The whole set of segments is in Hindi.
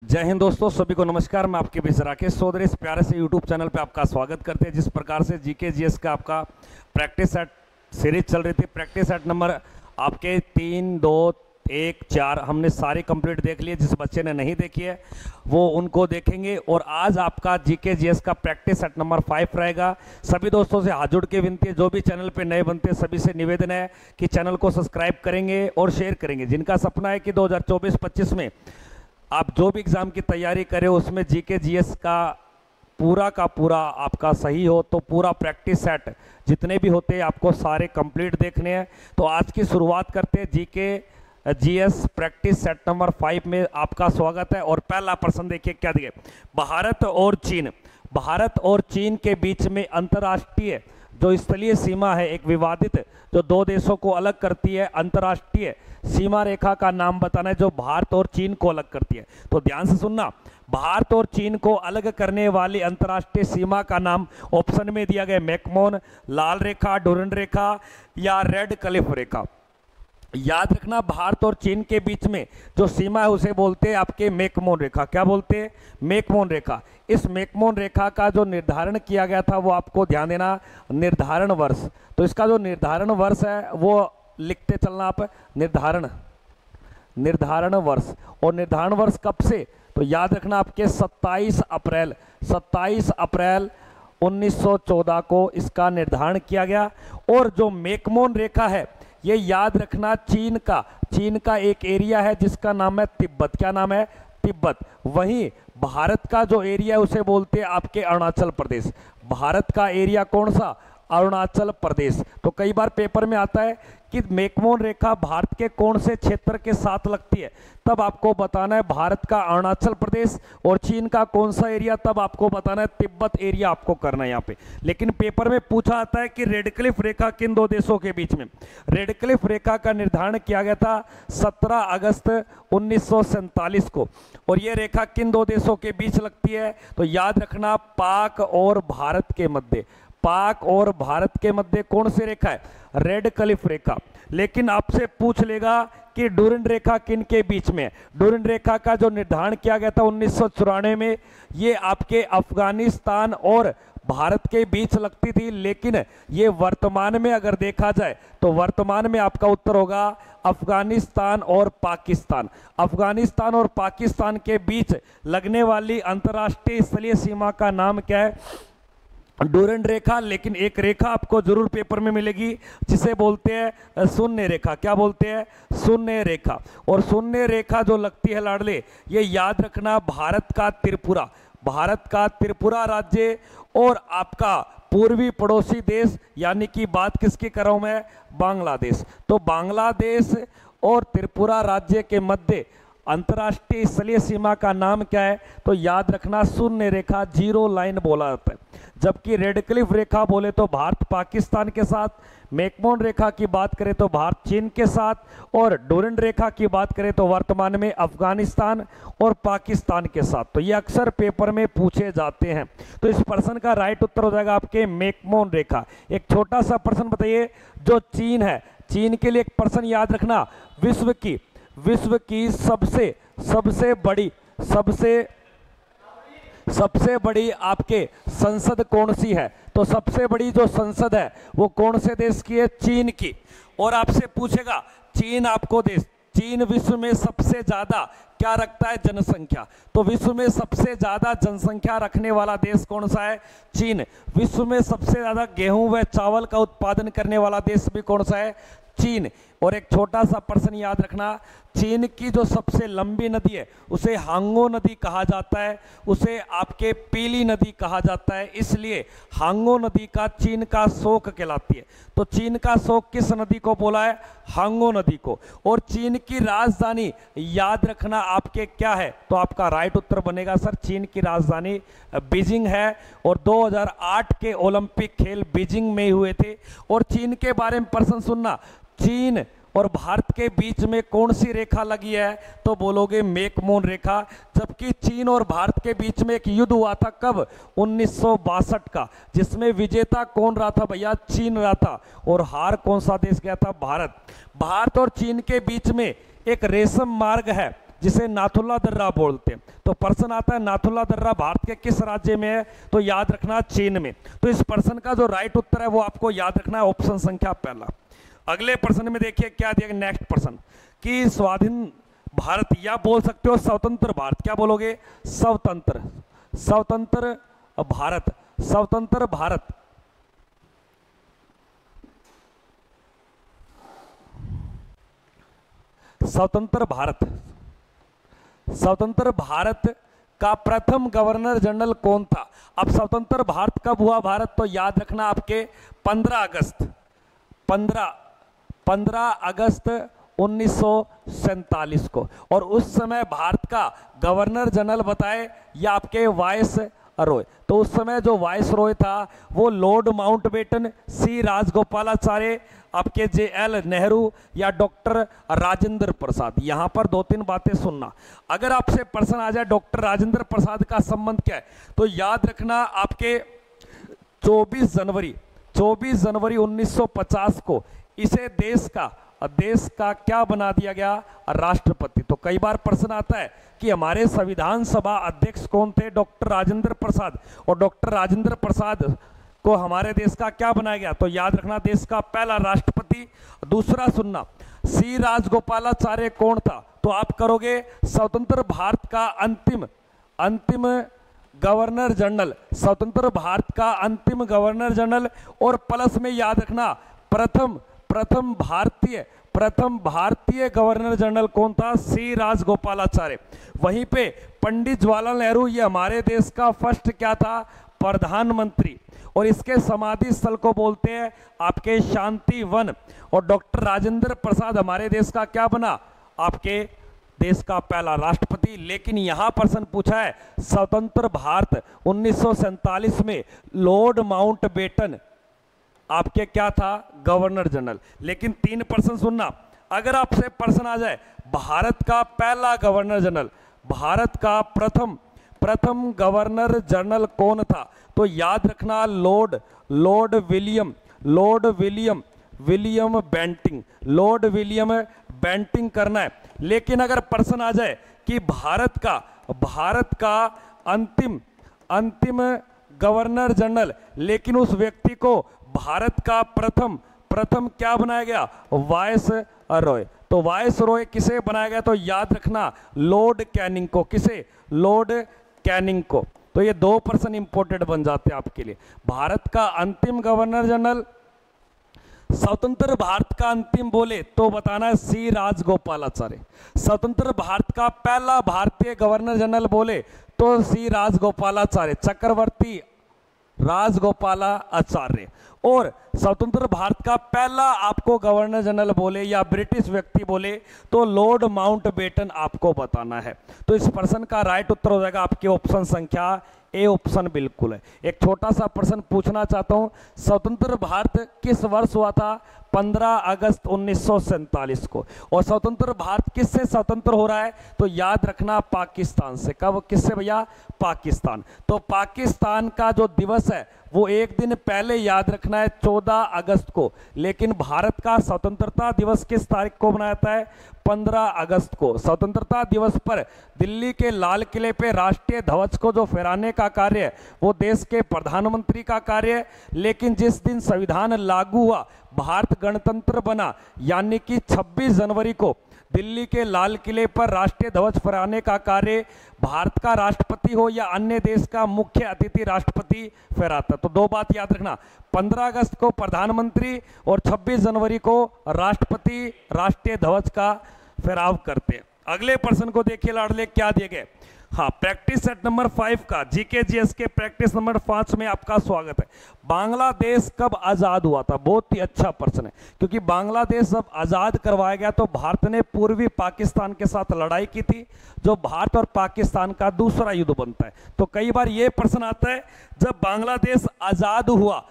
जय हिंद दोस्तों, सभी को नमस्कार। मैं आपके बीच राकेश चौधरी इस प्यारे से यूट्यूब चैनल पे आपका स्वागत करते हैं। जिस प्रकार से जीके जीएस का आपका प्रैक्टिस सेट सीरीज चल रही थी, प्रैक्टिस सेट नंबर आपके 3, 2, 1, 4 हमने सारी कंप्लीट देख लिए। जिस बच्चे ने नहीं देखी है वो उनको देखेंगे। और आज आपका जीके जीएस का प्रैक्टिस सेट नंबर 5 रहेगा। सभी दोस्तों से हाथ जोड़ के विनती है, जो भी चैनल पे नए बनते हैं सभी से निवेदन है कि चैनल को सब्सक्राइब करेंगे और शेयर करेंगे। जिनका सपना है कि 2024-25 में आप जो भी एग्ज़ाम की तैयारी करें उसमें जीके जीएस का पूरा आपका सही हो, तो पूरा प्रैक्टिस सेट जितने भी होते हैं आपको सारे कंप्लीट देखने हैं। तो आज की शुरुआत करते हैं। GK GS practice set number 5 में आपका स्वागत है। और पहला प्रश्न देखिए क्या दिए। भारत और चीन के बीच में अंतर्राष्ट्रीय जो स्थलीय सीमा है, एक विवादित जो दो देशों को अलग करती है, अंतर्राष्ट्रीय सीमा रेखा का नाम बताना है जो भारत और चीन को अलग करती है। तो ध्यान से सुनना, भारत और चीन को अलग करने वाली अंतर्राष्ट्रीय सीमा का नाम ऑप्शन में दिया गया मैकमोहन लाल रेखा, डूरंड रेखा या रेड क्लिफ रेखा। याद रखना, भारत और चीन के बीच में जो सीमा है उसे बोलते हैं आपके मैकमोहन रेखा। क्या बोलते हैं? मैकमोहन रेखा। इस मैकमोहन रेखा का जो निर्धारण किया गया था वो आपको ध्यान देना, निर्धारण वर्ष। तो इसका जो निर्धारण वर्ष है वो लिखते चलना आप, निर्धारण वर्ष। और निर्धारण वर्ष कब से? तो याद रखना आपके 27 अप्रैल 1914 को इसका निर्धारण किया गया। और जो मैकमोहन रेखा है ये याद रखना चीन का एक एरिया है जिसका नाम है तिब्बत। क्या नाम है? तिब्बत। वहीं भारत का जो एरिया है उसे बोलते हैं आपके अरुणाचल प्रदेश। भारत का एरिया कौन सा? अरुणाचल प्रदेश। तो कई बार पेपर में आता है कि मैकमोहन रेखा भारत के कौन से क्षेत्र के साथ लगती है, तब आपको बताना है भारत का अरुणाचल प्रदेश। और चीन का कौन सा एरिया, तब आपको बताना है तिब्बत एरिया आपको करना है यहाँ पे। लेकिन पेपर में पूछा आता है कि रेड क्लिफ रेखा किन दो देशों के बीच में। रेड क्लिफ रेखा का निर्धारण किया गया था 17 अगस्त 1947 को। और ये रेखा किन दो देशों के बीच लगती है? तो याद रखना पाक और भारत के मध्य। पाक और भारत के मध्य कौन सी रेखा है? रेड क्लिफ रेखा। लेकिन आपसे पूछ लेगा कि डूरंड रेखा किन के बीच में है। डूरंड रेखा का जो निर्धारण किया गया था 1994 में, ये आपके अफगानिस्तान और भारत के बीच लगती थी। लेकिन ये वर्तमान में अगर देखा जाए तो वर्तमान में आपका उत्तर होगा अफगानिस्तान और पाकिस्तान। अफगानिस्तान और पाकिस्तान के बीच लगने वाली अंतर्राष्ट्रीय स्थलीय सीमा का नाम क्या है? डूरंड रेखा। लेकिन एक रेखा आपको जरूर पेपर में मिलेगी जिसे बोलते हैं शून्य रेखा। क्या बोलते हैं? शून्य रेखा। और शून्य रेखा जो लगती है लाडले, ये याद रखना भारत का त्रिपुरा राज्य और आपका पूर्वी पड़ोसी देश, यानी कि बात किसकी कर रहा हूं मैं? बांग्लादेश। तो बांग्लादेश और त्रिपुरा राज्य के मध्य अंतर्राष्ट्रीय स्थलीय सीमा का नाम क्या है? तो याद रखना शून्य रेखा, जीरो लाइन बोला जाता है। जबकि रेड क्लिफ रेखा बोले तो भारत पाकिस्तान के साथ, मैकमोहन रेखा की बात करें तो भारत चीन के साथ, और डूरंड रेखा की बात करें तो वर्तमान में अफगानिस्तान और पाकिस्तान के साथ। तो ये अक्सर पेपर में पूछे जाते हैं। तो इस प्रश्न का राइट उत्तर हो जाएगा आपके मैकमोहन रेखा। एक छोटा सा प्रश्न बताइए, जो चीन है, चीन के लिए एक प्रश्न याद रखना, विश्व की सबसे बड़ी आपके संसद कौन सी है? तो सबसे बड़ी जो संसद है वो कौन से देश की है? चीन की। और आपसे पूछेगा चीन विश्व में सबसे ज्यादा क्या रखता है? जनसंख्या। तो विश्व में सबसे ज्यादा जनसंख्या रखने वाला देश कौन सा है? चीन। विश्व में सबसे ज्यादा गेहूं व चावल का उत्पादन करने वाला देश भी कौन सा है? चीन। और एक छोटा सा प्रश्न याद रखना, चीन की जो सबसे लंबी नदी है उसे हांगो नदी कहा जाता है, उसे आपके पीली नदी कहा जाता है। इसलिए हांगो नदी का चीन का शोक कहलाती है। तो चीन का शोक किस नदी को बोला है? हांगो नदी को। और चीन की राजधानी याद रखना आपके क्या है? तो आपका राइट उत्तर बनेगा सर, चीन की राजधानी बीजिंग है। और 2008 के ओलंपिक खेल बीजिंग में हुए थे। और चीन के बारे में प्रश्न सुनना, चीन और भारत के बीच में कौन सी रेखा लगी है? तो बोलोगे मैकमोहन रेखा। जबकि चीन और भारत के बीच में एक युद्ध हुआ था, कब? 1962 का, जिसमें विजेता कौन रहा था भैया? चीन रहा था। और हार कौन सा देश गया था? भारत। भारत और चीन के बीच में एक रेशम मार्ग है, जिसे नाथुल्ला दर्रा बोलते हैं। तो प्रश्न आता है नाथुल्ला दर्रा भारत के किस राज्य में है, तो याद रखना चीन में। तो इस प्रश्न का जो राइट उत्तर है वो आपको याद रखना है ऑप्शन संख्या पहला। अगले प्रश्न में देखिए क्या दिया, नेक्स्ट प्रश्न कि स्वाधीन भारत या बोल सकते हो स्वतंत्र भारत, क्या बोलोगे, स्वतंत्र, स्वतंत्र भारत, स्वतंत्र भारत। स्वतंत्र भारत, स्वतंत्र भारत का प्रथम गवर्नर जनरल कौन था। अब स्वतंत्र भारत कब हुआ भारत, तो याद रखना आपके 15 अगस्त 1947 को। और उस समय भारत का गवर्नर जनरल बताए या आपके वाइस रॉय, तो उस समय जो वाइस रॉय था वो लॉर्ड माउंटबेटन, सी राजगोपालाचार्य, आपके JL नेहरू या डॉक्टर राजेंद्र प्रसाद। यहां पर दो तीन बातें सुनना। अगर आपसे प्रश्न आ जाए डॉक्टर राजेंद्र प्रसाद का संबंध क्या है, तो याद रखना आपके 24 जनवरी 1950 को इसे देश का क्या बना दिया गया, राष्ट्रपति। तो कई बार प्रश्न आता है कि हमारे संविधान सभा अध्यक्ष कौन थे, डॉक्टर राजेंद्र प्रसाद, और डॉक्टर राजेंद्र प्रसाद को हमारे देश का क्या बनाया गया, तो याद रखना देश का पहला राष्ट्रपति। दूसरा सुनना, सी राजगोपालाचार्य कौन था, तो आप करोगे स्वतंत्र भारत का अंतिम गवर्नर जनरल, स्वतंत्र भारत का अंतिम गवर्नर जनरल। और प्लस में याद रखना प्रथम भारतीय गवर्नर जनरल कौन था, सी राजगोपालाचार्य। वहीं पे पंडित जवाहरलाल नेहरू, ये हमारे देश का फर्स्ट क्या था, प्रधानमंत्री। और इसके समाधि स्थल को बोलते हैं आपके शांति वन। और डॉक्टर राजेंद्र प्रसाद हमारे देश का क्या बना, आपके देश का पहला राष्ट्रपति। लेकिन यहां प्रश्न पूछा है स्वतंत्र भारत 1947 में लॉर्ड माउंटबेटन आपके क्या था, गवर्नर जनरल। लेकिन 3 प्रश्न सुनना, अगर आपसे प्रश्न आ जाए भारत का पहला गवर्नर जनरल, भारत का प्रथम गवर्नर जनरल कौन था, तो याद रखना लॉर्ड विलियम बेंटिंग करना है। लेकिन अगर प्रश्न आ जाए कि भारत का अंतिम गवर्नर जनरल, लेकिन उस व्यक्ति को भारत का प्रथम क्या बनाया गया, वाइस रॉय। तो वाइस रॉय किसे बनाया गया, तो याद रखना लॉर्ड कैनिंग को। किसे, लॉर्ड कैनिंग को। तो ये 2 प्रश्न इंपॉर्टेंट बन जाते हैं आपके लिए। भारत का अंतिम गवर्नर जनरल, स्वतंत्र भारत का अंतिम बोले तो बताना है सी राजगोपालाचार्य। स्वतंत्र भारत का पहला भारतीय गवर्नर जनरल बोले तो सी राजगोपालाचार्य, चक्रवर्ती राजगोपालाचार्य। और स्वतंत्र भारत का पहला आपको गवर्नर जनरल बोले या ब्रिटिश व्यक्ति बोले तो लॉर्ड माउंटबेटन आपको बताना है। तो इस प्रश्न का राइट उत्तर हो जाएगा आपके ऑप्शन संख्या ए, ऑप्शन बिल्कुल है। एक छोटा सा प्रश्न पूछना चाहता हूं, स्वतंत्र भारत किस वर्ष हुआ था, 15 अगस्त 1947 को। और स्वतंत्र भारत किससे स्वतंत्र हो रहा है, तो याद रखना पाकिस्तान से। कब, किससे भैया, पाकिस्तान। तो पाकिस्तान का जो दिवस है वो एक दिन पहले याद रखना है 14 अगस्त को। लेकिन भारत का स्वतंत्रता दिवस किस तारीख को मनाया जाता है, 15 अगस्त को। स्वतंत्रता दिवस पर दिल्ली के लाल किले पे राष्ट्रीय ध्वज को जो फहराने का कार्य है वो देश के प्रधानमंत्री का कार्य है। लेकिन जिस दिन संविधान लागू हुआ, भारत गणतंत्र बना, यानी कि 26 जनवरी को दिल्ली के लाल किले पर राष्ट्रीय ध्वज फहराने का कार्य भारत का राष्ट्रपति हो या अन्य देश का मुख्य अतिथि राष्ट्रपति फहराता। तो 2 बात याद रखना, 15 अगस्त को प्रधानमंत्री और 26 जनवरी को राष्ट्रपति राष्ट्रीय ध्वज का फहराव करते हैं। अगले प्रश्न को देखिए लाडले, क्या दिए गए। हाँ, प्रैक्टिस सेट नंबर 5 का जीके जीएस के प्रैक्टिस नंबर 5 में आपका स्वागत है। बांग्लादेश कब आजाद हुआ था, बहुत ही अच्छा प्रश्न है, क्योंकि बांग्लादेश जब आजाद करवाया गया तो भारत ने पूर्वी पाकिस्तान के साथ लड़ाई की थी, जो भारत और पाकिस्तान का दूसरा युद्ध बनता है। तो कई बार यह प्रश्न आता है, जब बांग्लादेश आजाद हुआ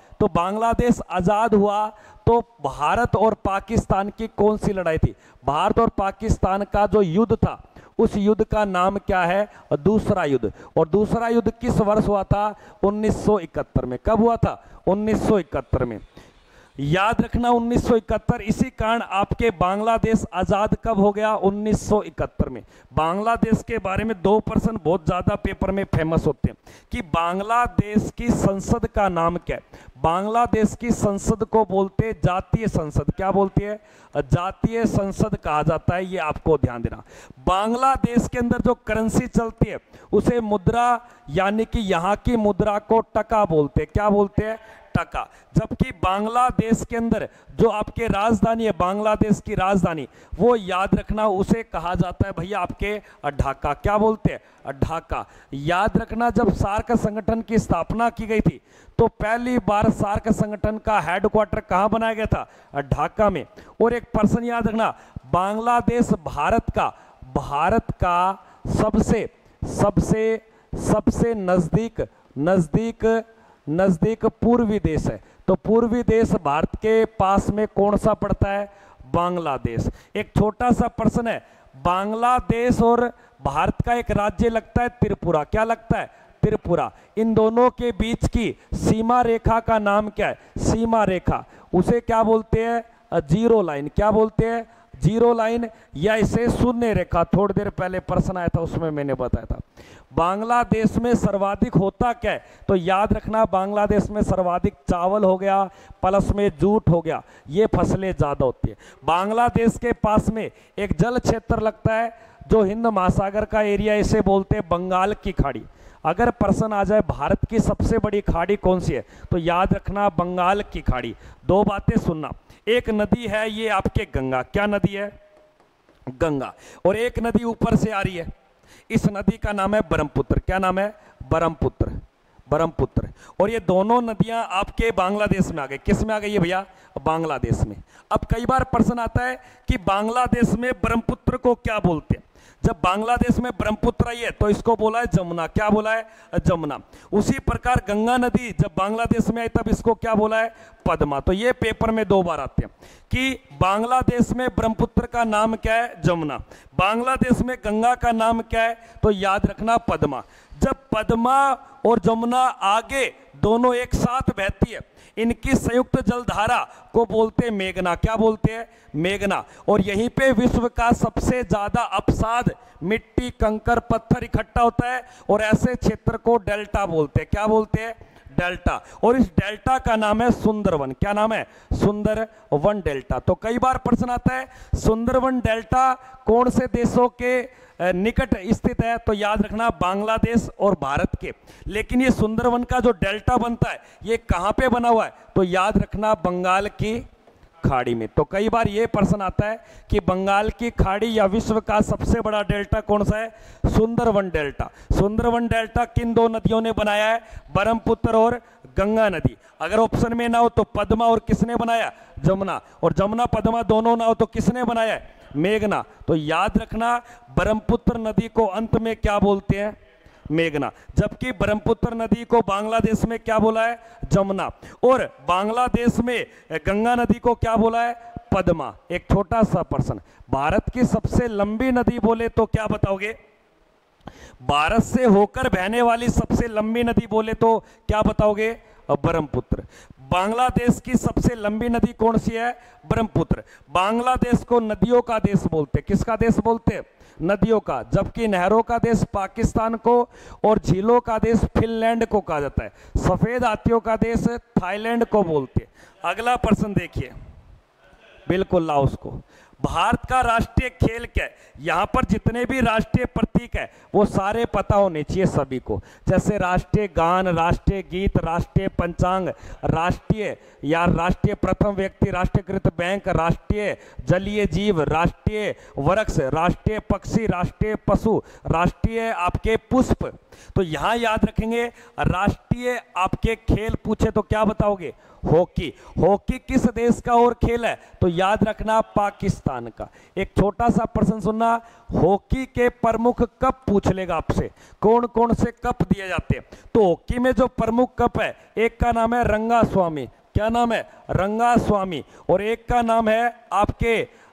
तो भारत और पाकिस्तान की कौन सी लड़ाई थी, भारत और पाकिस्तान का जो युद्ध था उस युद्ध का नाम क्या है, दूसरा युद्ध। और दूसरा युद्ध किस वर्ष हुआ था, 1971 में। कब हुआ था, 1971 में। याद रखना 1971। इसी कारण आपके बांग्लादेश आजाद कब हो गया? 1971 में। बांग्लादेश के बारे में 2% बहुत ज्यादा पेपर में फेमस होते हैं कि बांग्लादेश की संसद का नाम क्या है। बांग्लादेश की संसद को बोलते जातीय संसद। क्या बोलती है? जातीय संसद कहा जाता है। ये आपको ध्यान देना। बांग्लादेश के अंदर जो करेंसी चलती है उसे मुद्रा, यानी कि यहाँ की मुद्रा को टका बोलते हैं। क्या बोलते हैं? टका। जबकि बांग्लादेश के अंदर जो आपके राजधानी है, बांग्लादेश की राजधानी, वो याद रखना उसे कहा जाता है भैया आपके ढाका। क्या बोलते हैं? ढाका। याद रखना जब सार्क संगठन की स्थापना की गई थी तो पहली बार सार्क संगठन का हेडक्वार्टर कहां बनाया गया था? ढाका में। और एक पर्सन याद रखना, बांग्लादेश भारत का सबसे नजदीक पूर्वी देश है। तो पूर्वी देश भारत के पास में कौन सा पड़ता है? बांग्लादेश। एक छोटा सा प्रश्न है, बांग्लादेश और भारत का एक राज्य लगता है त्रिपुरा। क्या लगता है? त्रिपुरा। इन दोनों के बीच की सीमा रेखा का नाम क्या है? सीमा रेखा। उसे क्या बोलते हैं? Zero line. क्या बोलते हैं? जीरो लाइन, या इसे शून्य रेखा। थोड़ी देर पहले प्रश्न आया था उसमें मैंने बताया था। बांग्लादेश में सर्वाधिक होता क्या है? तो याद रखना बांग्लादेश में सर्वाधिक चावल हो गया, प्लस में जूट हो गया, ये फसलें ज्यादा होती है। बांग्लादेश के पास में एक जल क्षेत्र लगता है जो हिंद महासागर का एरिया, इसे बोलते हैं बंगाल की खाड़ी। अगर प्रश्न आ जाए भारत की सबसे बड़ी खाड़ी कौन सी है, तो याद रखना बंगाल की खाड़ी। दो बातें सुनना, एक नदी है ये आपके गंगा। क्या नदी है? गंगा। और एक नदी ऊपर से आ रही है, इस नदी का नाम है ब्रह्मपुत्र। क्या नाम है? ब्रह्मपुत्र। और ये दोनों नदियां आपके बांग्लादेश में आ गई। किस में आ गई है भैया? बांग्लादेश में। अब कई बार प्रश्न आता है कि बांग्लादेश में ब्रह्मपुत्र को क्या बोलते हैं। जब बांग्लादेश में ब्रह्मपुत्र आई है तो इसको बोला है जमुना। क्या बोला है? जमुना। उसी प्रकार गंगा नदी जब बांग्लादेश में आई तब इसको क्या बोला है? पद्मा। तो ये पेपर में 2 बार आते हैं कि बांग्लादेश में ब्रह्मपुत्र का नाम क्या है? जमुना। बांग्लादेश में गंगा का नाम क्या है? तो याद रखना पद्मा। जब पद्मा और जमुना आगे दोनों एक साथ बहती है, इनकी संयुक्त जलधारा को बोलते हैं मेघना। क्या बोलते हैं? मेघना। और यहीं पे विश्व का सबसे ज्यादा अपसाद, मिट्टी, कंकर, पत्थर इकट्ठा होता है और ऐसे क्षेत्र को डेल्टा बोलते हैं। क्या बोलते हैं? डेल्टा। और इस डेल्टा का नाम है सुंदरवन। क्या नाम है? सुंदरवन डेल्टा। तो कई बार प्रश्न आता है सुंदरवन डेल्टा कौन से देशों के निकट स्थित है? तो याद रखना बांग्लादेश और भारत के। लेकिन ये सुंदरवन का जो डेल्टा बनता है ये कहां पे बना हुआ है? तो याद रखना बंगाल की खाड़ी में। तो कई बार ये प्रश्न आता है कि बंगाल की खाड़ी या विश्व का सबसे बड़ा डेल्टा कौन सा है? सुंदरवन डेल्टा। सुंदरवन डेल्टा किन 2 नदियों ने बनाया है? ब्रह्मपुत्र और गंगा नदी। अगर ऑप्शन में ना हो तो पद्मा और किसने बनाया? जमुना। और जमुना पद्मा दोनों ना हो तो किसने बनाया है? मेघना। तो याद रखना ब्रह्मपुत्र नदी को अंत में क्या बोलते हैं? मेघना। जबकि ब्रह्मपुत्र नदी को बांग्लादेश में क्या बोला है? जमुना। और बांग्लादेश में गंगा नदी को क्या बोला है? पद्मा। एक छोटा सा प्रश्न, भारत की सबसे लंबी नदी बोले तो क्या बताओगे? भारत से होकर बहने वाली सबसे लंबी नदी बोले तो क्या बताओगे? ब्रह्मपुत्र। बांग्लादेश की सबसे लंबी नदी कौन सी है? ब्रह्मपुत्र। बांग्लादेश को नदियों का देश बोलते। किसका देश बोलते? नदियों का। जबकि नहरों का देश पाकिस्तान को और झीलों का देश फिनलैंड को कहा जाता है। सफेद हाथियों का देश थाईलैंड को बोलते। अगला प्रश्न देखिए, बिल्कुल लाओस को। भारत का राष्ट्रीय खेल क्या है? यहां पर जितने भी राष्ट्रीय प्रतीक है वो सारे पता होने चाहिए सभी को। जैसे राष्ट्रीय गान, राष्ट्रीय गीत, राष्ट्रीय पंचांग, राष्ट्रीय प्रथम व्यक्ति, राष्ट्रीयकृत बैंक, राष्ट्रीय जलीय जीव, राष्ट्रीय वृक्ष, राष्ट्रीय पक्षी, राष्ट्रीय पशु, राष्ट्रीय आपके पुष्प। तो यहां याद रखेंगे राष्ट्रीय आपके खेल पूछे तो क्या बताओगे? हॉकी। हॉकी किस देश का और खेल है? तो याद रखना पाकिस्तान का। एक छोटा सा प्रश्न सुनना, हॉकी के प्रमुख कप पूछ लेगा आपसे, कौन कौन से कप दिए जाते हैं। तो हॉकी में जो प्रमुख कप है, एक का नाम है रंगास्वामी। क्या नाम है? रंगास्वामी। और एक का नाम है आपके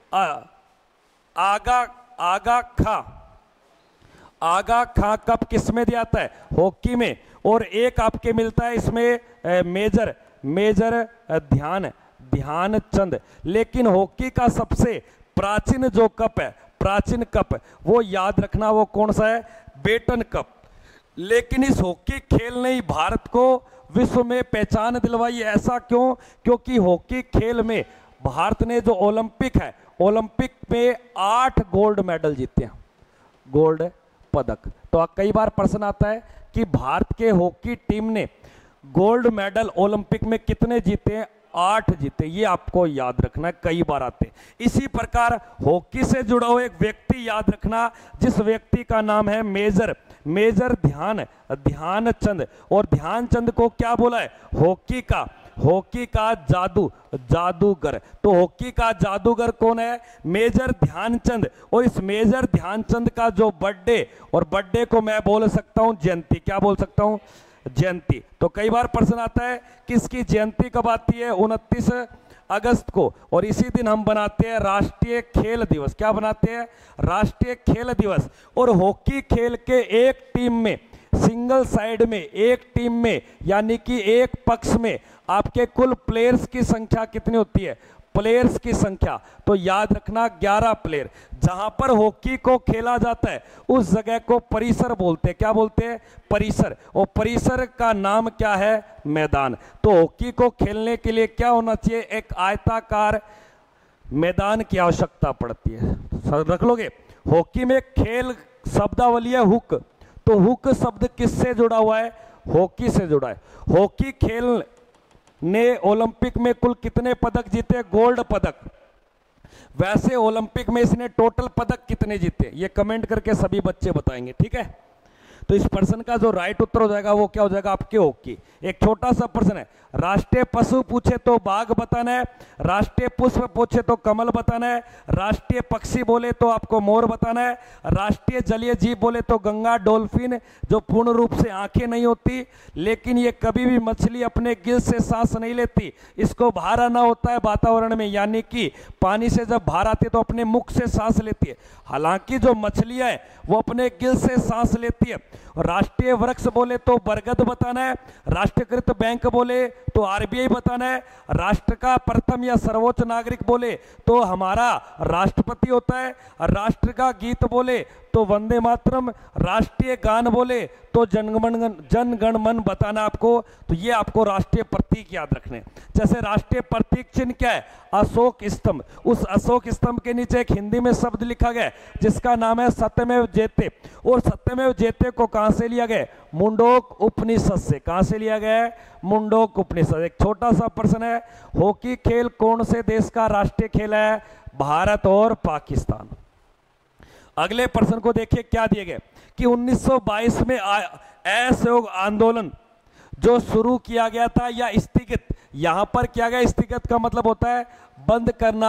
आगा खां कप। किस में दिया जाता है? हॉकी में। और एक आपके मिलता है इसमें मेजर ध्यानचंद। लेकिन हॉकी का सबसे प्राचीन जो कप है, प्राचीन कप, वो याद रखना वो कौन सा है, बेटन कप। लेकिन इस हॉकी खेल ने ही भारत को विश्व में पहचान दिलवाई। ऐसा क्यों? क्योंकि हॉकी खेल में भारत ने जो ओलंपिक है, ओलंपिक में 8 गोल्ड मेडल जीते हैं, गोल्ड पदक। तो कई बार प्रश्न आता है कि भारत के हॉकी टीम ने गोल्ड मेडल ओलंपिक में कितने जीते हैं? 8 जीते। ये आपको याद रखना है, कई बार आते हैं। इसी प्रकार हॉकी से जुड़ा हुआ एक व्यक्ति याद रखना, जिस व्यक्ति का नाम है मेजर ध्यानचंद। और ध्यानचंद को क्या बोला है? हॉकी का जादूगर। तो हॉकी का जादूगर कौन है? मेजर ध्यानचंद। और इस मेजर ध्यानचंद का जो बर्थडे, और बर्थडे को मैं बोल सकता हूं जयंती। क्या बोल सकता हूं? जयंती। तो कई बार प्रश्न आता है कि इसकी जयंती कब आती है? 29 अगस्त को। और इसी दिन हम बनाते हैं राष्ट्रीय खेल दिवस। क्या बनाते हैं? राष्ट्रीय खेल दिवस। और हॉकी खेल के एक टीम में, सिंगल साइड में, एक टीम में, यानी कि एक पक्ष में आपके कुल प्लेयर्स की संख्या कितनी होती है? प्लेयर्स की संख्या। तो याद रखना 11 प्लेयर। जहां पर हॉकी को खेला जाता है उस जगह को परिसर बोलते हैं। क्या बोलते हैं? परिसर। और परिसर का नाम क्या है? मैदान। तो हॉकी को खेलने के लिए क्या होना चाहिए? एक आयताकार मैदान की आवश्यकता पड़ती है। रख लोगे? हॉकी में खेल शब्दावली है हुक। तो हुक शब्द किससे जुड़ा हुआ है? हॉकी से जुड़ा है। हॉकी खेल ने ओलंपिक में कुल कितने पदक जीते? गोल्ड पदक। वैसे ओलंपिक में इसने टोटल पदक कितने जीते? ये कमेंट करके सभी बच्चे बताएंगे, ठीक है। तो इस प्रश्न का जो राइट उत्तर हो जाएगा वो क्या हो जाएगा? आपके हॉकी। एक छोटा सा प्रश्न है, राष्ट्रीय पशु पूछे तो बाघ बताना है, राष्ट्रीय पुष्प पूछे तो कमल बताना है, राष्ट्रीय पक्षी बोले तो आपको मोर बताना है, राष्ट्रीय जलीय जीव बोले तो गंगा डॉल्फिन, जो पूर्ण रूप से आंखें नहीं होती लेकिन ये कभी भी मछली अपने गिल से सांस नहीं लेती, इसको बाहर आना होता है वातावरण में, यानी कि पानी से जब बाहर आती है तो अपने मुख से सांस लेती है। हालांकि जो मछलियां है वो अपने गिल से सांस लेती है। राष्ट्रीय वृक्ष बोले तो बरगद बताना है, राष्ट्रीयकृत बैंक बोले तो आरबीआई बताना है, राष्ट्र का प्रथम या सर्वोच्च नागरिक बोले तो हमारा राष्ट्रपति होता है, राष्ट्र का गीत बोले तो वंदे मातरम, राष्ट्रीय गान बोले तो जनगण मन बताना आपको। तो ये आपको राष्ट्रीय प्रतीक याद रखने। जैसे राष्ट्रीय प्रतीक चिन्ह क्या है? अशोक स्तंभ। उस अशोक स्तंभ के नीचे एक हिंदी में शब्द लिखा गया जिसका नाम है सत्यमेव जयते। और सत्यमेव जयते को कहां से लिया गया? मुंडोक उपनिषद से। कहां से लिया गया है? मुंडोक उपनिषद। एक छोटा सा प्रश्न है, हॉकी खेल कौन से देश का राष्ट्रीय खेल है? भारत और पाकिस्तान। अगले प्रश्न को देखिए क्या दिए गए कि 1922 में असहयोग आंदोलन जो शुरू किया गया था या स्थगित, यहां पर किया गया, स्थगित का मतलब होता है बंद करना,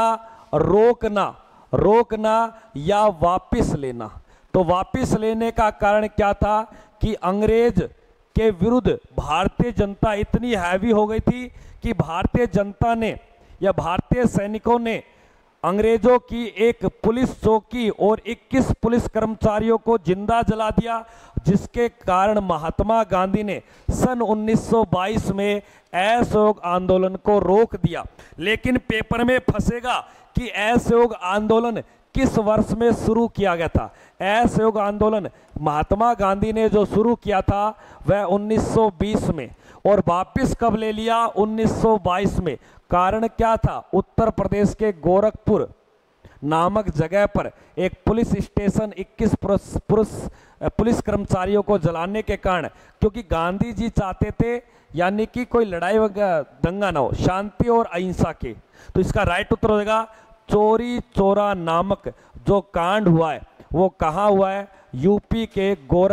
रोकना या वापस लेना। तो वापस लेने का कारण क्या था कि अंग्रेज के विरुद्ध भारतीय जनता इतनी हैवी हो गई थी कि भारतीय जनता ने या भारतीय सैनिकों ने अंग्रेजों की एक पुलिस चौकी और 21 पुलिस कर्मचारियों को जिंदा जला दिया, जिसके कारण महात्मा गांधी ने सन 1922 में असहयोग आंदोलन को रोक दिया। लेकिन पेपर में फंसेगा कि असहयोग आंदोलन किस वर्ष में शुरू किया गया था। असहयोग आंदोलन महात्मा गांधी ने जो शुरू किया था वह 1920 में, और वापस कब ले लिया? 1922 में। कारण क्या था? उत्तर प्रदेश के गोरखपुर नामक जगह पर एक पुलिस स्टेशन 21 पुलिस कर्मचारियों को जलाने के कारण, क्योंकि गांधी जी चाहते थे यानी कि कोई लड़ाई वगैरह दंगा ना हो, शांति और अहिंसा के। तो इसका राइट उत्तर हो जाएगा चोरी चौरा नामक जो कांड हुआ है वो कहाँ हुआ है? यूपी के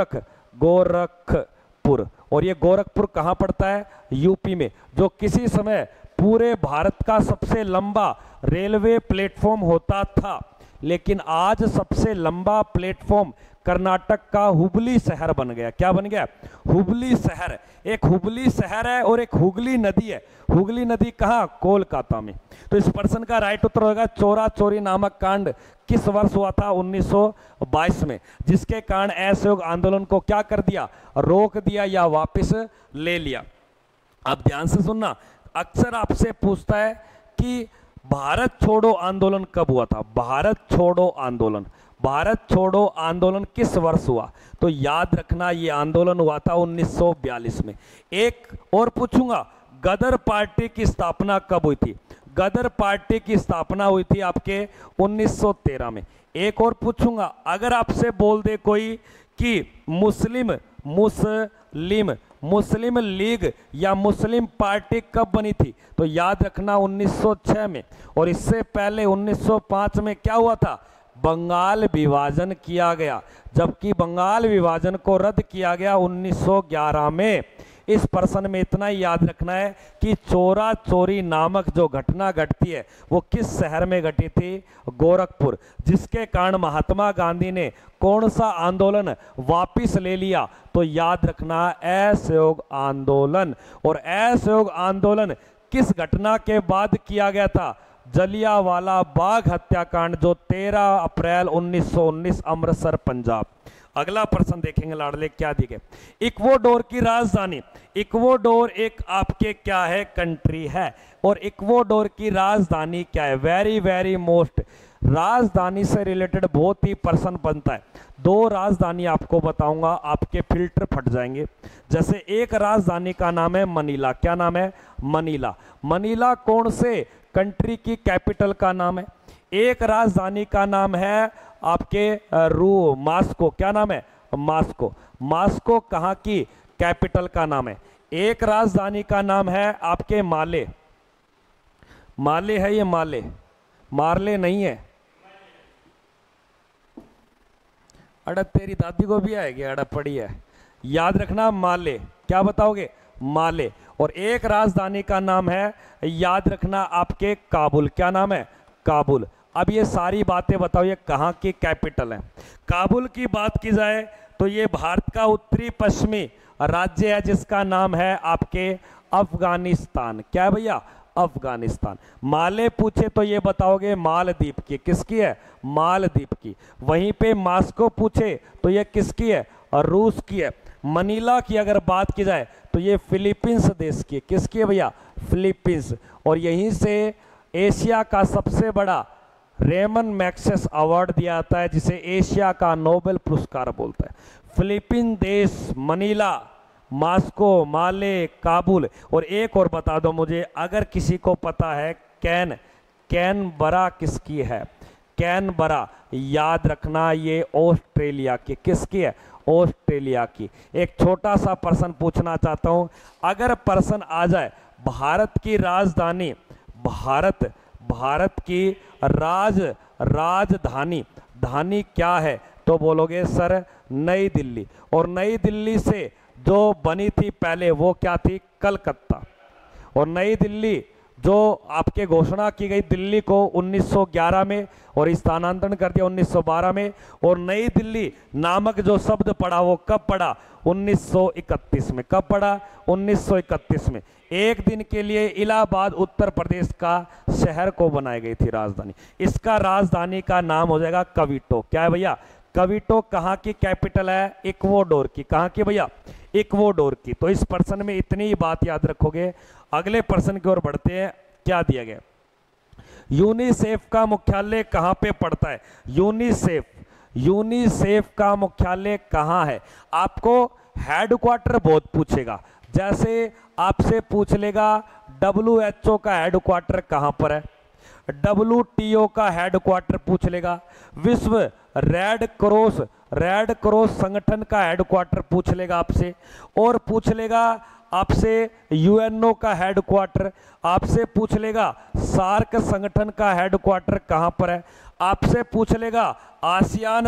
गोरखपुर। और ये गोरखपुर कहाँ पड़ता है? यूपी में, जो किसी समय पूरे भारत का सबसे लंबा रेलवे प्लेटफॉर्म होता था। लेकिन आज सबसे लंबा प्लेटफॉर्म कर्नाटक का हुबली शहर बन गया। क्या बन गया? हुबली शहर। एक हुबली शहर है और एक हुगली नदी है। हुगली नदी कहाँ? कोलकाता में। तो इस प्रश्न का राइट उत्तर होगा चोरा चोरी नामक कांड किस वर्ष हुआ था? 1922 में, जिसके कारण असहयोग आंदोलन को क्या कर दिया? रोक दिया या वापस ले लिया। अब ध्यान से सुनना, अक्सर आपसे पूछता है कि भारत छोड़ो आंदोलन कब हुआ था। भारत छोड़ो आंदोलन, भारत छोड़ो आंदोलन किस वर्ष हुआ, तो याद रखना ये आंदोलन हुआ था 1942 में। एक और पूछूंगा, गदर पार्टी की स्थापना कब हुई थी। गदर पार्टी की स्थापना हुई थी आपके 1913 में। एक और पूछूंगा, अगर आपसे बोल दे कोई कि मुस्लिम लीग या मुस्लिम पार्टी कब बनी थी, तो याद रखना 1906 में। और इससे पहले 1905 में क्या हुआ था, बंगाल विभाजन किया गया, जबकि बंगाल विभाजन को रद्द किया गया 1911 में। इस प्रश्न में इतना ही याद रखना है कि चोरा चोरी नामक जो घटना घटती है वो किस शहर में घटी थी, गोरखपुर, जिसके कारण महात्मा गांधी ने कौन सा आंदोलन वापिस ले लिया, तो याद रखना असहयोग आंदोलन। और असहयोग आंदोलन किस घटना के बाद किया गया था, जलियांवाला बाग हत्याकांड, जो 13 अप्रैल 1919 अमृतसर पंजाब। अगला प्रश्न देखेंगे लाडले, क्या दिखे, इक्वाडोर की राजधानी। इक्वाडोर एक आपके क्या है, कंट्री है, और इक्वाडोर की राजधानी क्या है, वेरी वेरी मोस्ट। राजधानी से रिलेटेड बहुत ही प्रश्न बनता है। दो राजधानी आपको बताऊंगा, आपके फिल्टर फट जाएंगे। जैसे एक राजधानी का नाम है मनीला, क्या नाम है, मनीला। मनीला कौन से कंट्री की कैपिटल का नाम है। एक राजधानी का नाम है आपके मास्को, क्या नाम है, मास्को। मास्को कहाँ की कैपिटल का नाम है। एक राजधानी का नाम है आपके माले, माले है ये, माले, मारले नहीं है। अड़ा तेरी दादी को भी आएगी, अड़ा पड़ी है, याद रखना माले। क्या बताओगे, माले। और एक राजधानी का नाम है, याद रखना आपके काबुल, क्या नाम है, काबुल। अब ये सारी बातें बताओ, ये कहाँ की कैपिटल है। काबुल की बात की जाए तो ये भारत का उत्तरी पश्चिमी राज्य है, जिसका नाम है आपके अफगानिस्तान। क्या है भैया, अफगानिस्तान। माले पूछे तो ये बताओगे मालदीप की, किसकी है, मालदीप की। वहीं पे मास्को पूछे तो ये किसकी है, रूस की है। मनीला की अगर बात की जाए तो ये फिलीपींस देश की, किसकी है भैया, फिलीपींस। और यहीं से एशिया का सबसे बड़ा रेमन मैग्सेस अवार्ड दिया जाता है, जिसे एशिया का नोबेल पुरस्कार बोलता है। फिलीपीन देश, मनीला, मास्को, माले, काबुल। और एक और बता दो मुझे, अगर किसी को पता है, कैनबरा किसकी है, कैनबरा, याद रखना ये ऑस्ट्रेलिया की, किसकी है, ऑस्ट्रेलिया की। एक छोटा सा प्रश्न पूछना चाहता हूं, अगर प्रश्न आ जाए भारत की राजधानी, भारत की राजधानी क्या है, तो बोलोगे सर नई दिल्ली। और नई दिल्ली से जो बनी थी पहले वो क्या थी, कलकत्ता। और नई दिल्ली जो आपके घोषणा की गई दिल्ली को 1911 में और स्थानांतरण कर दिया 1912 में। और नई दिल्ली नामक जो शब्द पड़ा वो कब पड़ा, 1931 में। कब पड़ा, 1931 में। एक दिन के लिए इलाहाबाद उत्तर प्रदेश का शहर को बनाई गई थी राजधानी। इसका राजधानी का नाम हो जाएगा कविटो। क्या है भैया, कविटो। कहाँ की कैपिटल है, इक्वाडोर की। कहाँ की भैया, इक्वाडोर की। तो इस प्रश्न में इतनी ही बात याद रखोगे। अगले प्रश्न की ओर बढ़ते हैं। क्या दिया गया, यूनिसेफ का मुख्यालय कहाँ पे पड़ता है, यूनिसेफ का मुख्यालय कहाँ है। आपको हेडक्वार्टर बहुत पूछेगा, जैसे आपसे पूछ लेगा WHO का हेडक्वार्टर कहाँ पर है, WTO का हेडक्वार्टर पूछ लेगा, विश्व रेड क्रॉस संगठन का हेडक्वार्टर पूछ लेगा आपसे, और पूछ लेगा आपसे UNO का हेडक्वार्टर, आपसे पूछ लेगा सार्क संगठन का हेडक्वार्टर कहाँ पर है, आपसे पूछ लेगा आसियान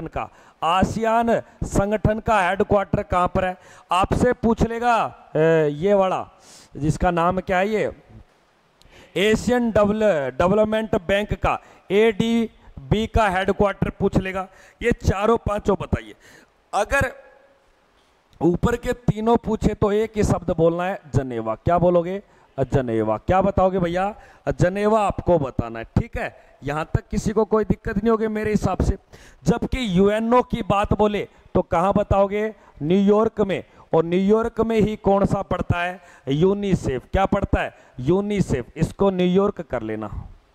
संगठन का हेडक्वार्टर कहाँ पर है, आपसे पूछ लेगा ये वाला जिसका नाम क्या है, ये एशियन डेवलपमेंट बैंक का ADB का हेडक्वार्टर पूछ लेगा। ये चारों पांचों बताइए। अगर ऊपर के तीनों पूछे तो एक ही शब्द बोलना है, जनेवा। क्या बोलोगे, जनेवा। क्या बताओगे भैया, जनेवा आपको बताना है। ठीक है, यहां तक किसी को कोई दिक्कत नहीं होगी मेरे हिसाब से। जबकि UNO की बात बोले तो कहां बताओगे, न्यूयॉर्क में। और न्यूयॉर्क में ही कौन सा पड़ता है? यूनिसेफ। क्या पड़ता है? यूनिसेफ। इसको न्यूयॉर्क कर लेना,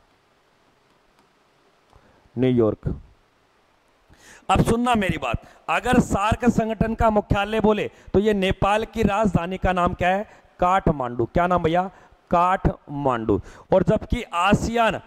न्यूयॉर्क। अब सुनना मेरी बात, अगर सार्क संगठन का मुख्यालय बोले तो ये नेपाल की राजधानी का नाम क्या है? काठमांडू। क्या नाम भैया? काठमांडू। और जबकि आसियान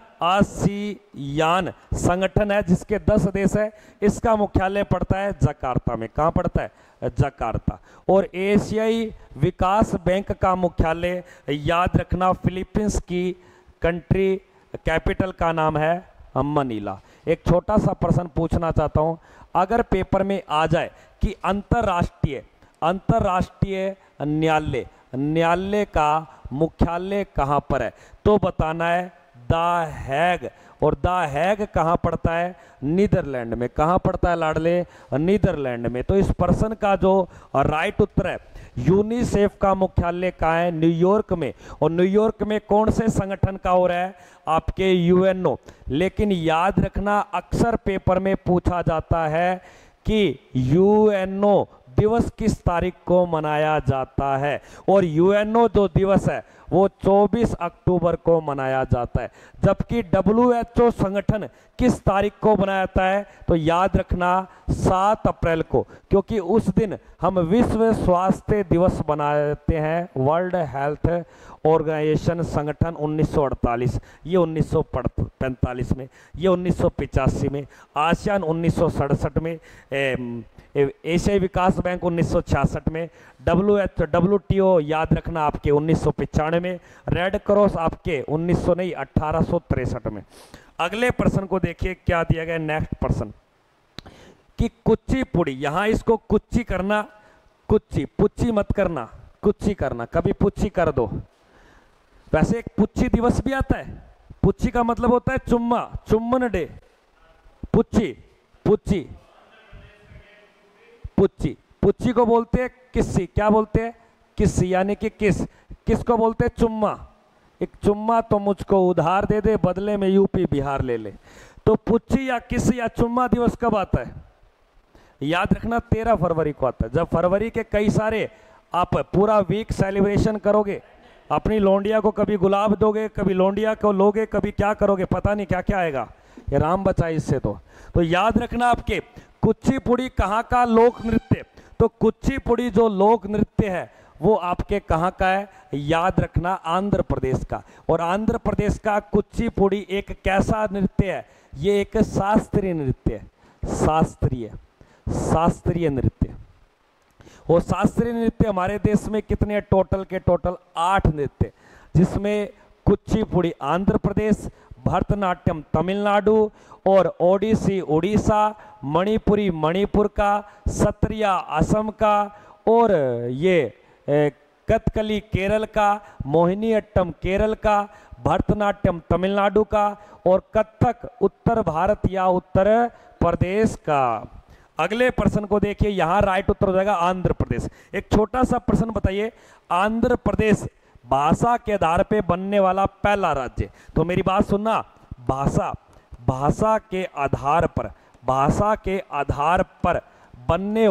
संगठन है जिसके 10 देश है, इसका मुख्यालय पड़ता है जकार्ता में। कहां पड़ता है? जकार्ता। और एशियाई विकास बैंक का मुख्यालय याद रखना, फिलीपींस की कंट्री कैपिटल का नाम है मनीला। एक छोटा सा प्रश्न पूछना चाहता हूं, अगर पेपर में आ जाए कि अंतरराष्ट्रीय न्यायालय का मुख्यालय कहां पर है, तो बताना है द हैग। और द हैग कहां पड़ता है? नीदरलैंड में। कहां पड़ता है लाडले? नीदरलैंड में। तो इस प्रश्न का जो राइट उत्तर है, यूनिसेफ का मुख्यालय कहां है? न्यूयॉर्क में। और न्यूयॉर्क में कौन से संगठन का हो रहा है? आपके यूएनओ। लेकिन याद रखना, अक्सर पेपर में पूछा जाता है कि यूएनओ दिवस किस तारीख को मनाया जाता है, और यूएनओ जो दिवस है वो 24 अक्टूबर को मनाया जाता है। जबकि डब्ल्यूएचओ संगठन किस तारीख को मनाया जाता है? तो याद रखना 7 अप्रैल को, क्योंकि उस दिन हम विश्व स्वास्थ्य दिवस मनाते हैं। वर्ल्ड हेल्थ ऑर्गेनाइजेशन संगठन 1948, ये 1945 में, ये 1985 में, आसियान 1967 में, एशियाई विकास बैंक 1966 में, WTO याद रखना आपके 1995 में, रेड क्रॉस आपके 1863 में। अगले प्रश्न को देखिए क्या दिया गया। नेक्स्ट प्रश्न कि कुचिपुड़ी, यहां इसको कुच्ची करना, कुच्ची पुच्ची मत करना, कुच्ची करना, कभी पुच्ची कर दो। वैसे एक पुच्ची दिवस भी आता है। पुच्ची का मतलब होता है चुम्मा, चुम्बन डे। पुच्ची पुच्ची पुच्ची पुच्ची को बोलते हैं किस्सी। क्या बोलते हैं? किस्सी, यानी कि किसको बोलते हैं? चुम्मा। एक चुम्मा तो मुझको उधार दे दे, बदले में यूपी बिहार ले ले। तो पुच्ची या किस्सी या चुम्मा दिवस कब आता है? याद रखना 13 फरवरी को आता है। जब फरवरी के कई सारे आप पूरा वीक सेलिब्रेशन करोगे, अपनी लौंडिया को कभी गुलाब दोगे, कभी लौंडिया को लोगे, कभी क्या करोगे, पता नहीं क्या क्या आएगा, ये राम बचाए इससे। तो याद रखना आपके कुचिपुड़ी कहाँ का लोक नृत्य? तो कुचिपुड़ी जो लोक नृत्य है वो आपके कहाँ का है? याद रखना आंध्र प्रदेश का। और आंध्र प्रदेश का कुचिपुड़ी एक कैसा नृत्य है? ये एक शास्त्रीय नृत्य है, शास्त्रीय नृत्य। और शास्त्रीय नृत्य हमारे देश में कितने? टोटल 8 नृत्य, जिसमें कुचिपुड़ी आंध्र प्रदेश, भरतनाट्यम तमिलनाडु, और ओडिसी उड़ीसा, मणिपुरी मणिपुर का, सत्रिया असम का, और ये कथकली केरल का, मोहिनीअट्टम केरल का, भरतनाट्यम तमिलनाडु का, और कथक उत्तर भारत या उत्तर प्रदेश का। अगले प्रश्न को देखिए, यहां राइट उत्तर हो जाएगा आंध्र प्रदेश। एक छोटा सा प्रश्न बताइए, आंध्र प्रदेश भाषा के आधार पे बनने वाला पहला राज्य। तो मेरी बात सुनना, भाषा के आधार पर बनने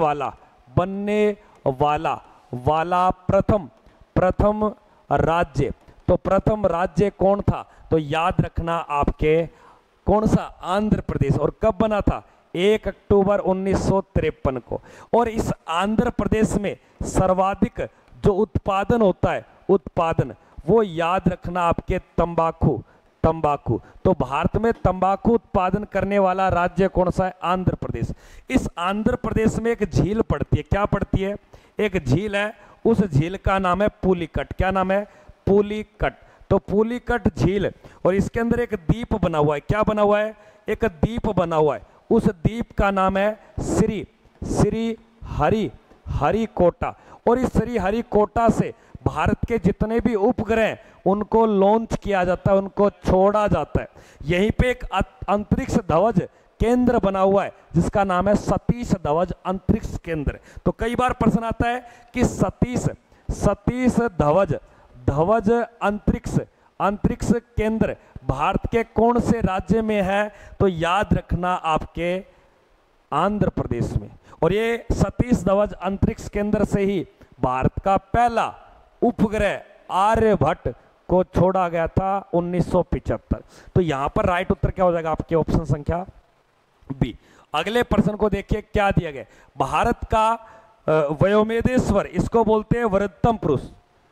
वाला प्रथम राज्य। तो प्रथम राज्य कौन था? तो याद रखना आपके कौन सा? आंध्र प्रदेश। और कब बना था? 1 अक्टूबर 1953 को। और इस आंध्र प्रदेश में सर्वाधिक जो उत्पादन होता है, वो याद रखना आपके तंबाकू। तो भारत में तंबाकू उत्पादन करने वाला राज्य कौन सा है? आंध्र प्रदेश। इस आंध्र प्रदेश में एक झील पड़ती है। क्या पड़ती है? एक झील है, उस झील का नाम है पुलिकट। क्या नाम है? पुलिकट। तो पुलिकट झील, और इसके अंदर एक द्वीप बना हुआ है। क्या बना हुआ है? एक द्वीप बना हुआ है। उस द्वीप का नाम है श्री हरिकोटा। और इस श्री हरिकोटा से भारत के जितने भी उपग्रह उनको लॉन्च किया जाता है, उनको छोड़ा जाता है। यहीं पे एक अंतरिक्ष ध्वज केंद्र बना हुआ है जिसका नाम है सतीश धवज अंतरिक्ष केंद्र। तो कई बार प्रश्न आता है कि सतीश धवज अंतरिक्ष केंद्र भारत के कौन से राज्य में है? तो याद रखना आपके आंध्र प्रदेश में। और ये सतीश धवज अंतरिक्ष केंद्र से ही भारत का पहला उपग्रह आर्यभट्ट को छोड़ा गया था 1975। तो यहां पर राइट उत्तर क्या हो जाएगा आपके ऑप्शन संख्या बी। अगले प्रश्न को देखिए क्या दिया गया। भारत का वयोमेदेश्वर, इसको बोलते हैं वृद्धतम पुरुष,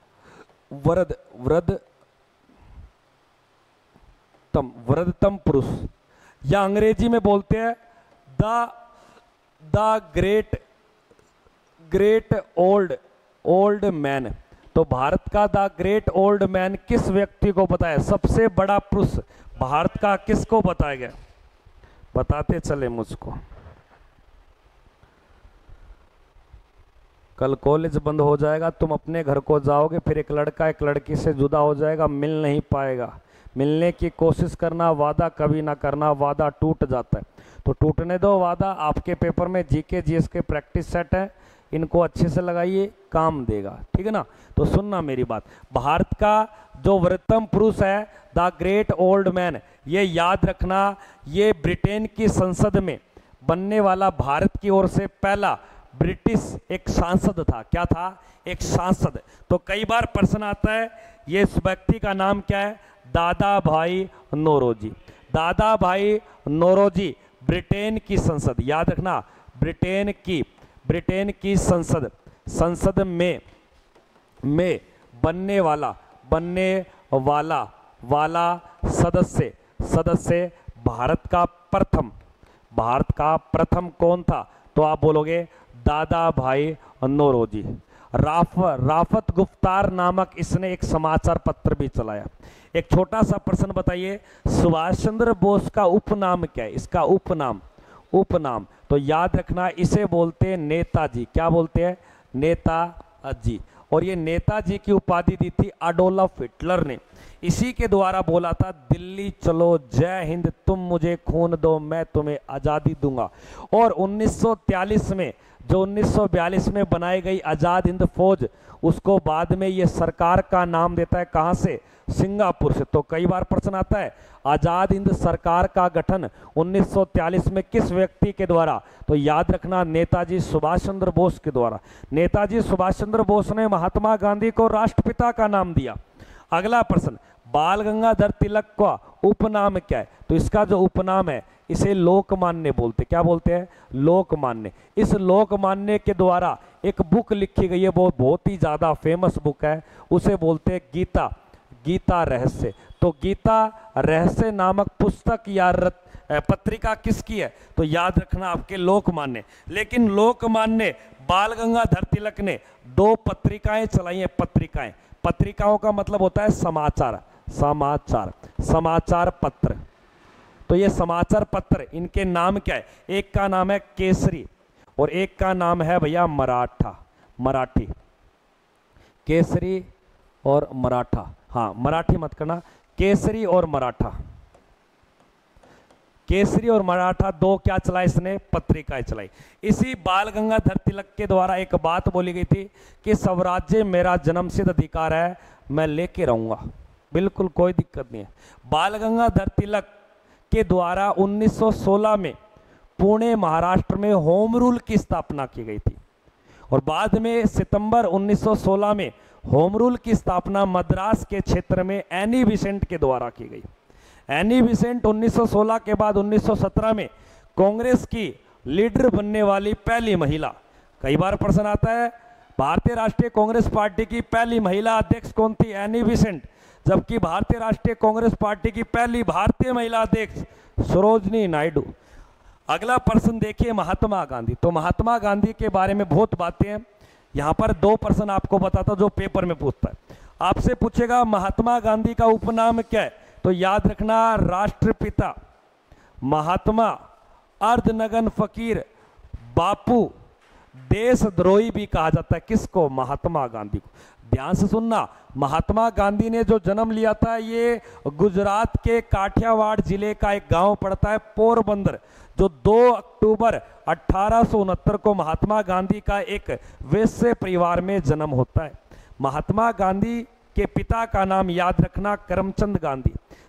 वृद्धतम पुरुष, या अंग्रेजी में बोलते हैं द ग्रेट ओल्ड मैन। तो भारत का द ग्रेट ओल्ड मैन किस व्यक्ति को बताया, सबसे बड़ा पुरुष भारत का किसको बताया गया, बताते चले मुझको। कल कॉलेज बंद हो जाएगा, तुम अपने घर को जाओगे, फिर एक लड़का एक लड़की से जुदा हो जाएगा, मिल नहीं पाएगा। मिलने की कोशिश करना, वादा कभी ना करना, वादा टूट जाता है। तो टूटने दो वादा। आपके पेपर में जीके जीएस के प्रैक्टिस सेट है, इनको अच्छे से लगाइए, काम देगा, ठीक है ना। तो सुनना मेरी बात, भारत का जो वृद्धतम पुरुष है द ग्रेट ओल्ड मैन, ये याद रखना, ये ब्रिटेन की संसद में बनने वाला भारत की ओर से पहला ब्रिटिश एक सांसद था। क्या था, एक सांसद। तो कई बार प्रश्न आता है ये इस व्यक्ति का नाम क्या है, दादा भाई नौरोजी। दादा भाई नौरोजी ब्रिटेन की संसद, याद रखना, ब्रिटेन की संसद में बनने वाला सदस्य भारत का प्रथम कौन था। तो आप बोलोगे दादा भाई नौरोजी। राफत गुफ्तार नामक इसने एक समाचार पत्र भी चलाया। एक छोटा सा प्रश्न बताइए, सुभाष चंद्र बोस का उपनाम क्या है, इसका उपनाम। तो याद रखना, इसे बोलते हैं नेताजी। क्या बोलते हैं, नेताजी। और ये नेताजी की उपाधि दी थी अडोल्फ हिटलर ने। इसी के द्वारा बोला था दिल्ली चलो जय हिंद, तुम मुझे खून दो मैं तुम्हें आज़ादी दूंगा। और 1943 में जो 1942 में बनाई गई आज़ाद हिंद फौज, उसको बाद में ये सरकार का नाम देता है, कहाँ से, सिंगापुर से। तो कई बार प्रश्न आता है आज़ाद हिंद सरकार का गठन 1943 में किस व्यक्ति के द्वारा। तो याद रखना, नेताजी सुभाष चंद्र बोस के द्वारा। नेताजी सुभाष चंद्र बोस ने महात्मा गांधी को राष्ट्रपिता का नाम दिया। अगला प्रश्न, बाल गंगाधर तिलक का उपनाम क्या है। तो इसका जो उपनाम है इसे लोकमान्य बोलते। क्या बोलते हैं, लोकमान्य। इस लोकमान्य के द्वारा एक बुक लिखी गई है, वो बहुत ही ज्यादा फेमस बुक है, उसे बोलते हैं गीता रहस्य। तो गीता रहस्य नामक पुस्तक या पत्रिका किसकी है। तो याद रखना आपके लोकमान्य। लेकिन लोकमान्य बाल गंगाधर तिलक ने 2 पत्रिकाएं चलाई हैं। पत्रिकाओं का मतलब होता है समाचार पत्र। तो ये समाचार पत्र, इनके नाम क्या है, एक का नाम है केसरी और एक का नाम है भैया मराठी। केसरी और मराठा, हाँ मराठी मत करना, केसरी और मराठा 2 क्या चलाए इसने, पत्रिकाएं चलाई। इसी बाल गंगाधर तिलक के द्वारा एक बात बोली गई थी कि स्वराज्य मेरा जन्मसिद्ध अधिकार है, मैं लेके रहूंगा, बिल्कुल कोई दिक्कत नहीं है। बाल गंगाधर तिलक के द्वारा 1916 में पुणे महाराष्ट्र में होम रूल की स्थापना की गई थी और बाद में सितंबर 1916 में होम रूल की स्थापना मद्रास के क्षेत्र में एनी बिसेंट के द्वारा की गई। एनी बिसेंट 1916 के बाद 1917 में कांग्रेस की लीडर बनने वाली पहली महिला। कई बार प्रश्न आता है भारतीय राष्ट्रीय कांग्रेस पार्टी की पहली महिला अध्यक्ष कौन थी, एनी बिसेंट, जबकि भारतीय राष्ट्रीय कांग्रेस पार्टी की पहली भारतीय महिला अध्यक्ष सरोजनी नायडू। अगला प्रश्न देखिए, महात्मा गांधी। तो महात्मा गांधी के बारे में बहुत बातें हैं, यहाँ पर 2 प्रश्न आपको बताता जो पेपर में पूछता है। आपसे पूछेगा महात्मा गांधी का उपनाम क्या है। तो याद रखना, राष्ट्रपिता, महात्मा, अर्धनगन फकीर, बापू, देशद्रोही भी कहा जाता है। किसको, महात्मा गांधी को। ध्यान से सुनना, महात्मा गांधी ने जो जन्म लिया था ये गुजरात के काठियावाड़ जिले का एक गांव पड़ता है पोरबंदर, जो 2 अक्टूबर 1869 को महात्मा गांधी का एक वैश्य परिवार में जन्म होता है। महात्मा गांधी के पिता का नाम याद रखना करमचंद गांधी,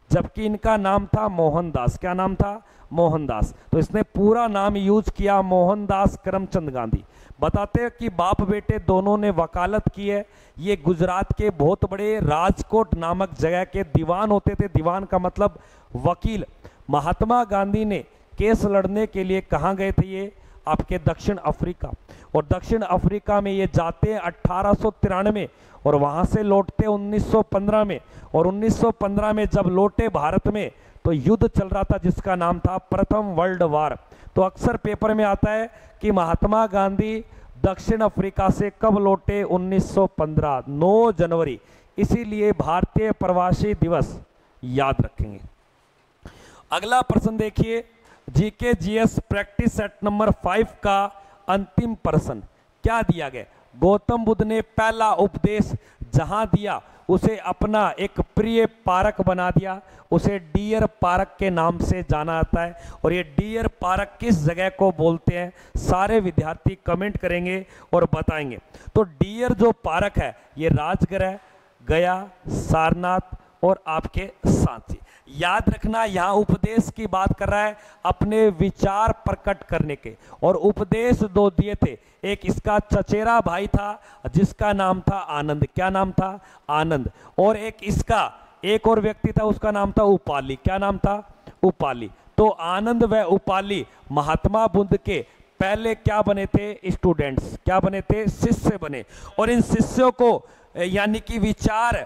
जबकि इनका नाम था मोहनदास। क्या नाम था? मोहनदास। तो इसने पूरा नाम यूज किया मोहनदास करमचंद गांधी। बताते हैं कि बाप बेटे दोनों ने वकालत की है। ये गुजरात के बहुत बड़े राजकोट नामक जगह के दीवान होते थे। दीवान का मतलब वकील। महात्मा गांधी ने केस लड़ने के लिए कहाँ गए थे? ये आपके दक्षिण अफ्रीका। और दक्षिण अफ्रीका में ये जाते हैं 1893 और वहां से लौटते 1915 में। और 1915 में जब लौटे भारत में तो युद्ध चल रहा था जिसका नाम था प्रथम वर्ल्ड वार। तो अक्सर पेपर में आता है कि महात्मा गांधी दक्षिण अफ्रीका से कब लौटे? 1915, 9 जनवरी। इसीलिए भारतीय प्रवासी दिवस याद रखेंगे। अगला प्रश्न देखिए, GK GS practice set number 5 का अंतिम प्रश्न क्या दिया गया? गौतम बुद्ध ने पहला उपदेश जहां दिया उसे अपना एक प्रिय पार्क बना दिया। उसे डियर पार्क के नाम से जाना जाता है। और ये डियर पार्क किस जगह को बोलते हैं? सारे विद्यार्थी कमेंट करेंगे और बताएंगे। तो डियर जो पार्क है ये राजगृह, गया, सारनाथ और आपके सांची। याद रखना, यहां उपदेश की बात कर रहा है अपने विचार प्रकट करने के। और उपदेश 2 दिए थे। एक इसका चचेरा भाई था जिसका नाम था आनंद। क्या नाम था? आनंद। और एक इसका एक और व्यक्ति था उसका नाम था उपाली। क्या नाम था? उपाली। तो आनंद व उपाली महात्मा बुद्ध के पहले क्या बने थे? स्टूडेंट्स। क्या बने थे? शिष्य बने। और इन शिष्यों को यानी कि विचार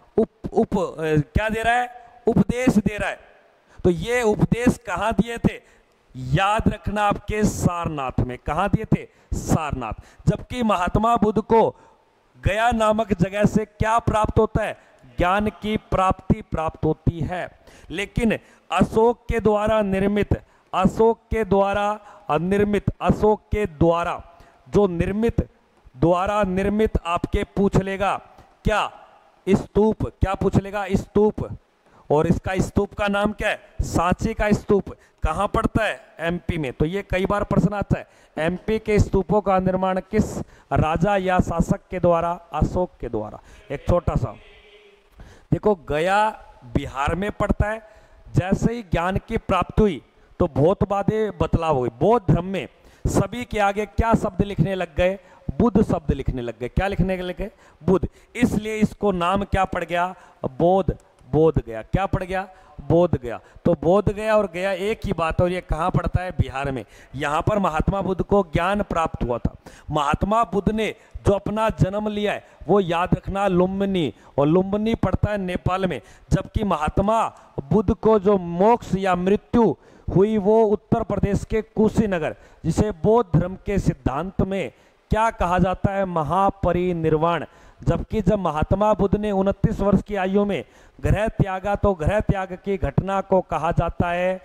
क्या दे रहा है? उपदेश दे रहा है। तो ये उपदेश कहां दिए थे? याद रखना, आपके सारनाथ में। कहां दिए थे? सारनाथ। जबकि महात्मा बुद्ध को गया नामक जगह से क्या प्राप्त होता है? ज्ञान की प्राप्ति प्राप्त होती है। लेकिन अशोक के द्वारा निर्मित आपके पूछ लेगा क्या? स्तूप। क्या पूछ लेगा? स्तूप। और इसका स्तूप का नाम क्या है? सांची का स्तूप। कहां पड़ता है? एमपी में। तो ये कई बार प्रश्न आता है, एमपी के स्तूपों का निर्माण किस राजा या शासक के द्वारा? अशोक के द्वारा। एक छोटा सा देखो, गया बिहार में पड़ता है। जैसे ही ज्ञान की प्राप्ति हुई तो बहुत बातें बदलाव हुई। बौद्ध धर्म में सभी के आगे क्या शब्द लिखने लग गए? बुद्ध शब्द लिखने लग गए। क्या लिखने लग गए? बुद्ध। इसलिए इसको नाम क्या पड़ गया? बोध गया। क्या पड़ गया? बोध गया। तो बोध गया और गया एक ही बात। और ये कहाँ पड़ता है? बिहार में। यहाँ पर महात्मा बुद्ध को ज्ञान प्राप्त हुआ था। महात्मा बुद्ध ने जो अपना जन्म लिया है वो याद रखना लुम्बिनी। और लुम्बिनी पड़ता है नेपाल में। जबकि महात्मा बुद्ध को जो मोक्ष या मृत्यु हुई वो उत्तर प्रदेश के कुशीनगर, जिसे बौद्ध धर्म के सिद्धांत में क्या कहा जाता है? महापरिनिर्वाण। जबकि जब महात्मा बुद्ध ने 29 वर्ष की आयु में गृह त्यागा तो गृह त्याग की घटना को कहा जाता है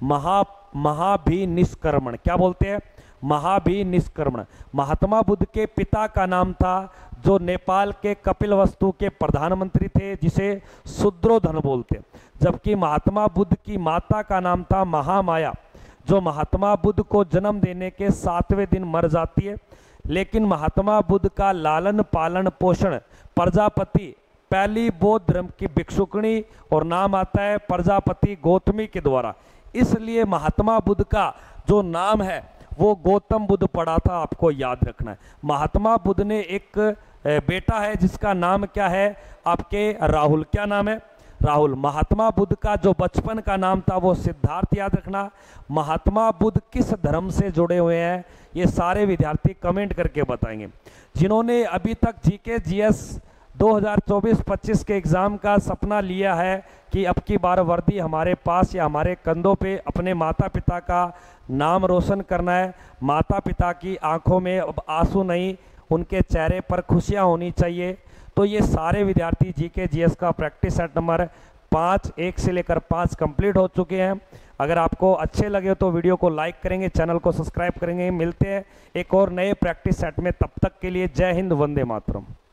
महाभिनिष्क्रमण। क्या बोलते हैं? महाभिनिष्क्रमण। महात्मा बुद्ध के पिता का नाम था, जो नेपाल के कपिलवस्तु के प्रधानमंत्री थे, जिसे शूद्रोधन बोलते। जबकि महात्मा बुद्ध की माता का नाम था महामाया, जो महात्मा बुद्ध को जन्म देने के 7वें दिन मर जाती है। लेकिन महात्मा बुद्ध का लालन पालन पोषण प्रजापति, पहली बौद्ध धर्म की भिक्षुकणी, और नाम आता है प्रजापति गौतमी के द्वारा। इसलिए महात्मा बुद्ध का जो नाम है वो गौतम बुद्ध पड़ा था। आपको याद रखना है। महात्मा बुद्ध ने एक बेटा है जिसका नाम क्या है? आपके राहुल। क्या नाम है? राहुल। महात्मा बुद्ध का जो बचपन का नाम था वो सिद्धार्थ। याद रखना। महात्मा बुद्ध किस धर्म से जुड़े हुए हैं? ये सारे विद्यार्थी कमेंट करके बताएंगे। जिन्होंने अभी तक जीके जीएस 2024-25 के एग्ज़ाम का सपना लिया है कि अब की बार वर्दी हमारे पास या हमारे कंधों पे अपने माता पिता का नाम रोशन करना है, माता पिता की आंखों में अब आंसू नहीं, उनके चेहरे पर खुशियां होनी चाहिए, तो ये सारे विद्यार्थी जीके जीएस का प्रैक्टिस सेट नंबर 5 1 से लेकर 5 कंप्लीट हो चुके हैं। अगर आपको अच्छे लगे तो वीडियो को लाइक करेंगे, चैनल को सब्सक्राइब करेंगे। मिलते हैं एक और नए प्रैक्टिस सेट में, तब तक के लिए जय हिंद, वंदे मातरम।